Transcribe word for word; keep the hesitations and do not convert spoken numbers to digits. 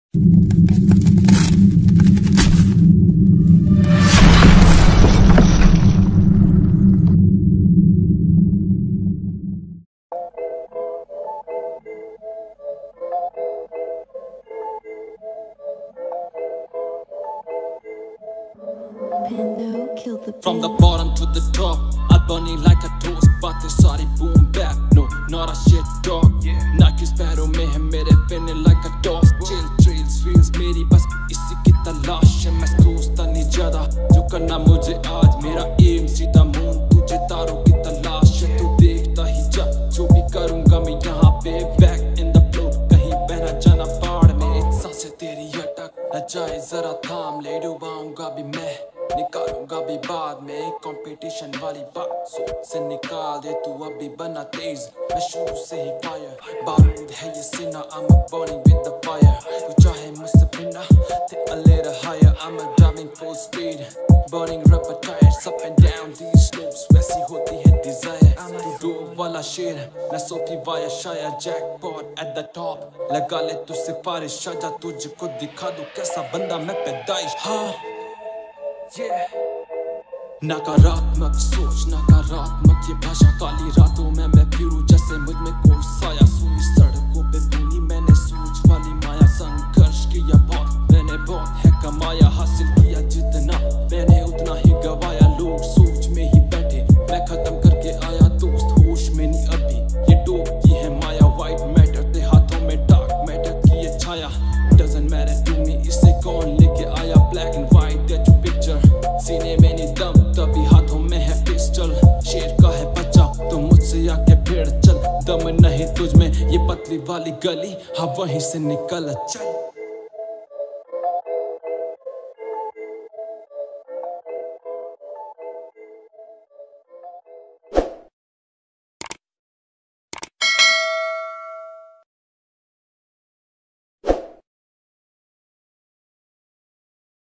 From the bottom to the top, I burn it like a toast, but they sorry boom back. No, not a shit dog. Nike Sparrow में है मेरे पहने like a toss. Chill trails feels मेरी बस इसी की तलाश है. मैं सोचता नहीं ज्यादा जो करना मुझे आज. मेरा aim सीधा मून, तुझे तारों की तलाश है. तू देखता ही जा जो भी करूँगा मैं यहाँ पे. Back in the flow, कहीं बहना जाना बाढ़ में. सांसें तेरी अटक न जाए जरा थाम ले. डूबाऊंगा भी मैं, निकालूंगा भी बाद में. कंपटीशन वाली बात सोच से निकाल दे तू. अभी बना तेज, मैं शुरू से ही फायर. बारूद है ये सीना, I'm a burning with the fire. तू चाहे मुझसे भिड़ना, take a little higher. I'm a driving full speed, burning rubber tires. Up and down these slopes, वैसी होती है desire. तू डोब वाला शेर, मैं सोफी वाया शायर. Jackpot at the top, लगा ले तू सिफारिश. आजा तुझको दिखा दूं कैसा बंदा मैं पैदाइश. हाँ Yeah. नकारात्मक सोच, नकारात्मक ये भाषा. काली रातों में मैं फिरूं जैसे मुझ में कोई साया. सुनी सड़कों पे बुनी मैंने सूझ वाली माया. संघर्ष किया बहुत मैंने, बहुत है कमाया. हासिल किया जितना मैंने उतना ही गवाया. लोग सोच में ही बैठे, मैं खत्म करके आया. दोस्त होश में नहीं अभी, ये डोप की है माया. व्हाइट मैटर ते हाथों में डार्क मैटर की ये छाया. Doesn't matter to me इसे कौन लेके आया. Black and white that you picture, सीने में नहीं दम तभी हाथों में है पिस्टल. शेर का है बच्चा तो मुझसे आके भिड़ चल. दम नहीं तुझ में ये पतली वाली गली, हाँ वहीं से निकल चल.